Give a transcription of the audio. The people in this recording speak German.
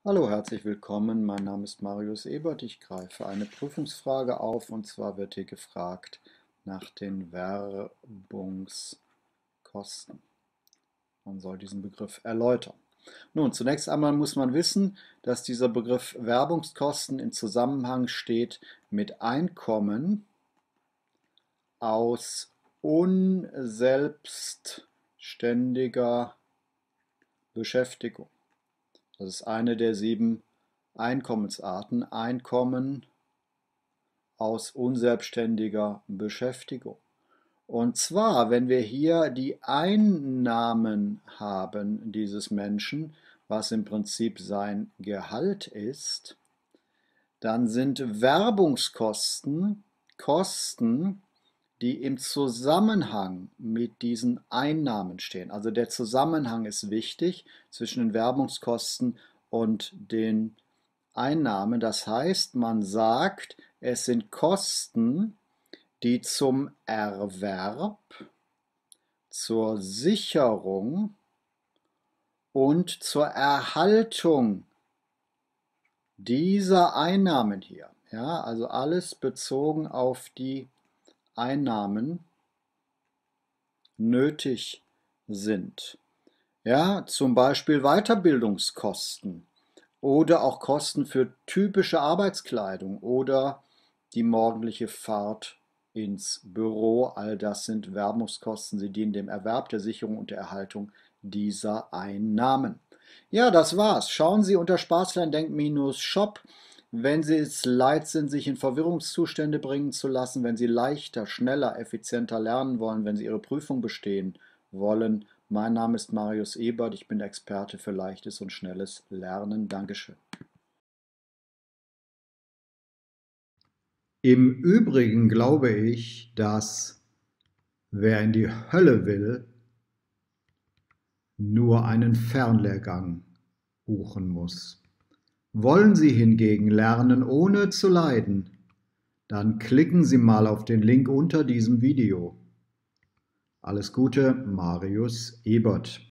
Hallo, herzlich willkommen. Mein Name ist Marius Ebert. Ich greife eine Prüfungsfrage auf und zwar wird hier gefragt nach den Werbungskosten. Man soll diesen Begriff erläutern. Nun, zunächst einmal muss man wissen, dass dieser Begriff Werbungskosten in Zusammenhang steht mit Einkommen aus unselbstständiger Beschäftigung. Das ist eine der 7 Einkommensarten. Einkommen aus unselbstständiger Beschäftigung. Und zwar, wenn wir hier die Einnahmen haben dieses Menschen, was im Prinzip sein Gehalt ist, dann sind Werbungskosten Kosten, die im Zusammenhang mit diesen Einnahmen stehen. Also der Zusammenhang ist wichtig zwischen den Werbungskosten und den Einnahmen. Das heißt, man sagt, es sind Kosten, die zum Erwerb, zur Sicherung und zur Erhaltung dieser Einnahmen hier, ja, also alles bezogen auf die Einnahmen nötig sind. Ja, zum Beispiel Weiterbildungskosten oder auch Kosten für typische Arbeitskleidung oder die morgendliche Fahrt ins Büro. All das sind Werbungskosten. Sie dienen dem Erwerb, der Sicherung und der Erhaltung dieser Einnahmen. Ja, das war's. Schauen Sie unter Sparplandenk-Shop. Wenn Sie es leid sind, sich in Verwirrungszustände bringen zu lassen, wenn Sie leichter, schneller, effizienter lernen wollen, wenn Sie Ihre Prüfung bestehen wollen. Mein Name ist Marius Ebert, ich bin der Experte für leichtes und schnelles Lernen. Dankeschön. Im Übrigen glaube ich, dass wer in die Hölle will, nur einen Fernlehrgang buchen muss. Wollen Sie hingegen lernen, ohne zu leiden, dann klicken Sie mal auf den Link unter diesem Video. Alles Gute, Marius Ebert.